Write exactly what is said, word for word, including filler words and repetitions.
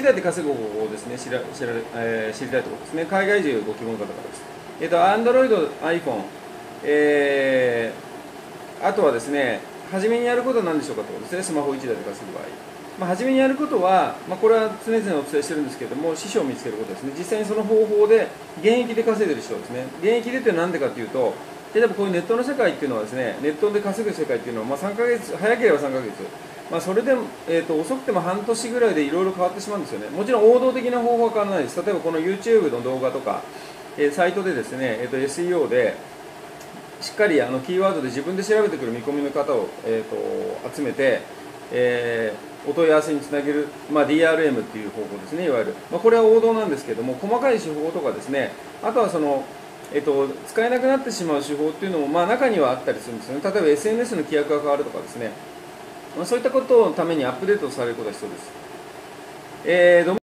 台で稼ぐ方法をですね、知ら知ら、えー、知りたいところですね。海外中ご希望の方からです。えっ、ー、と、Android、iPhone、えー、あとはですね、初めにやることは何でしょうかということですね、スマホいちだいで稼ぐ場合。まあ、初めにやることは、まあ、これは常々お伝えしてるんですけれども、師匠を見つけることですね。実際にその方法で、現役で稼いでる人ですね。現役でって何でかというと、例えばこういうネットの世界っていうのはですね、ネットで稼ぐ世界っていうのは、まあ、さんかげつ、早ければさんかげつ、まあ、それで、えー、と遅くても半年ぐらいでいろいろ変わってしまうんですよね。もちろん王道的な方法は変わらないです。例えばこの YouTube の動画とか、えー、サイトでですね、えー、と エスイーオー で、しっかりあのキーワードで自分で調べてくる見込みの方を、えー、と集めて、えー、お問い合わせにつなげる、まあ、ディーアールエム っていう方法ですね、いわゆる、まあ、これは王道なんですけれども、細かい手法とかですね、あとはその、えっと、使えなくなってしまう手法っていうのも、まあ、中にはあったりするんですよね。例えば エスエヌエス の規約が変わるとかですね、まあ、そういったことのためにアップデートされることが必要です。えー